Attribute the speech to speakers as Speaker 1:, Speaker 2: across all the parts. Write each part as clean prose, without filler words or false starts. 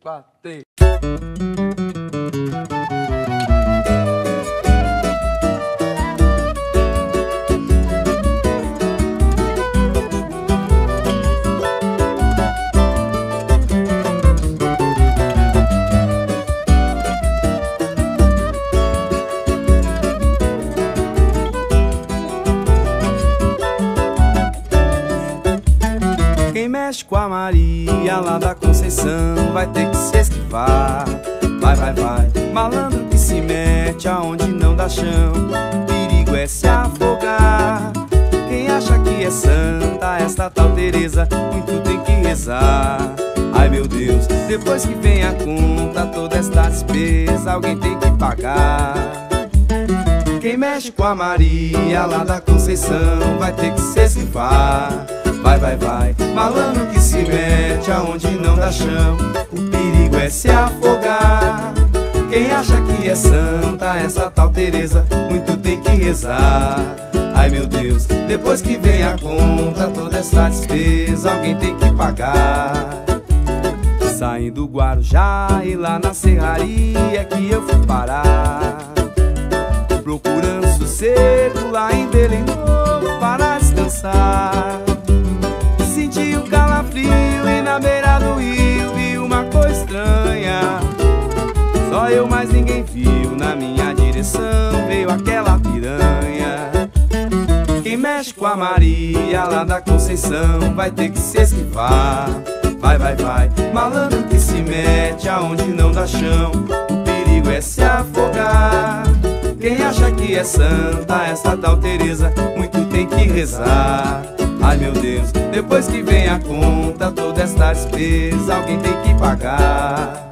Speaker 1: 4, 3.
Speaker 2: Quem mexe com a Maria lá da Conceição vai ter que se esquivar. Vai, vai, vai, malandro que se mete aonde não dá chão. Perigo é se afogar. Quem acha que é santa, esta tal Teresa, muito tem que rezar. Ai meu Deus, depois que vem a conta, toda esta despesa alguém tem que pagar. Quem mexe com a Maria lá da Conceição vai ter que se esquivar. Vai, vai, vai, malandro que se mete aonde não dá chão. O perigo é se afogar. Quem acha que é santa, essa tal Teresa, muito tem que rezar. Ai meu Deus, depois que vem a conta, toda essa despesa alguém tem que pagar. Saindo do Guarujá e lá na serraria que eu fui parar, procurando sossego lá em Belém Novo para descansar. Senti um calafrio e na beira do rio vi uma coisa estranha. Só eu, mais ninguém viu, na minha direção veio aquela piranha. Quem mexe com a Maria lá da Conceição vai ter que se esquivar. Vai, vai, vai, malandro que se mete aonde não dá chão. O perigo é se afogar. Quem acha que é santa, essa tal Teresa, muito tem que rezar. Ai meu Deus, depois que vem a conta, toda esta despesa alguém tem que pagar.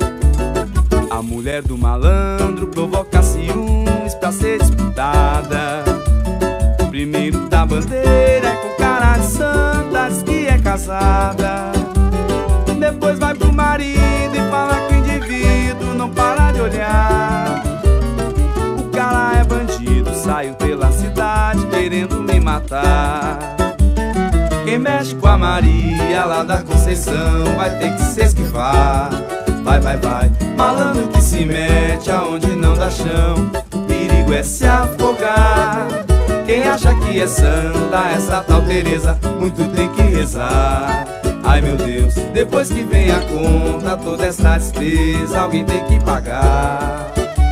Speaker 2: A mulher do malandro provoca ciúmes pra ser disputada. Primeiro da bandeira é com cara de santa, diz que é casada. Depois vai pro marido e fala que o indivíduo não para de olhar. O cara é bandido, saiu pela cidade querendo me matar. Quem mexe com a Maria lá da Conceição vai ter que se esquivar. Vai, vai, vai, malandro que se mete aonde não dá chão. O perigo é se afogar. Quem acha que é santa, essa tal Teresa, muito tem que rezar. Ai meu Deus, depois que vem a conta, toda essa despesa alguém tem que pagar.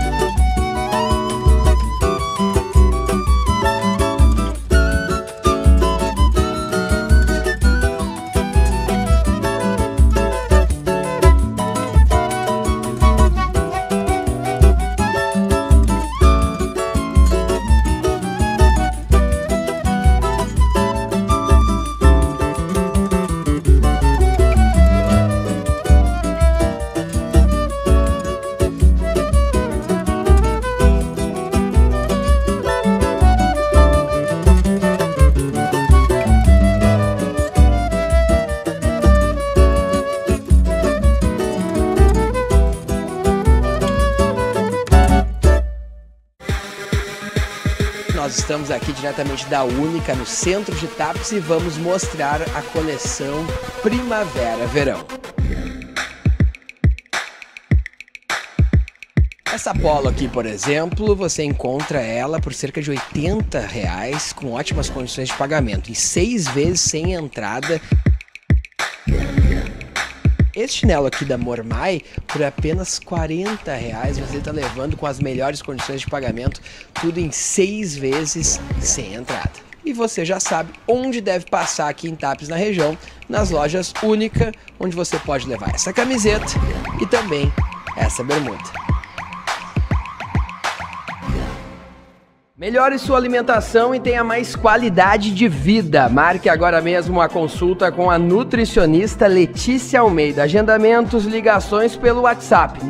Speaker 3: Nós estamos aqui diretamente da Única, no centro de Tapes, e vamos mostrar a coleção Primavera-Verão. Essa polo aqui, por exemplo, você encontra ela por cerca de R$80, com ótimas condições de pagamento, em 6 vezes sem entrada. Esse chinelo aqui da Mormai, por apenas R$40, você está levando com as melhores condições de pagamento, tudo em 6 vezes sem entrada. E você já sabe onde deve passar aqui em Tapes, na região, nas lojas Única, onde você pode levar essa camiseta e também essa bermuda. Melhore sua alimentação e tenha mais qualidade de vida. Marque agora mesmo uma consulta com a nutricionista Letícia Almeida. Agendamentos, ligações pelo WhatsApp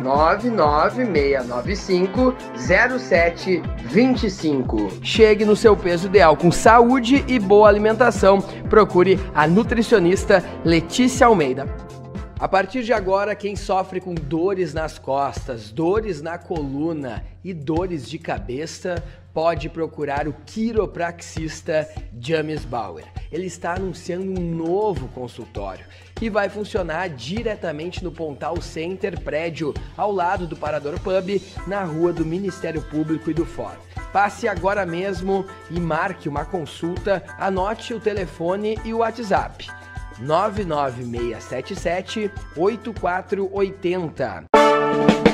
Speaker 3: 996950725. Chegue no seu peso ideal com saúde e boa alimentação. Procure a nutricionista Letícia Almeida. A partir de agora, quem sofre com dores nas costas, dores na coluna e dores de cabeça, pode procurar o quiropraxista James Bauer. Ele está anunciando um novo consultório que vai funcionar diretamente no Pontal Center, prédio ao lado do Parador Pub, na rua do Ministério Público e do Fórum. Passe agora mesmo e marque uma consulta, anote o telefone e o WhatsApp. 99677-8480.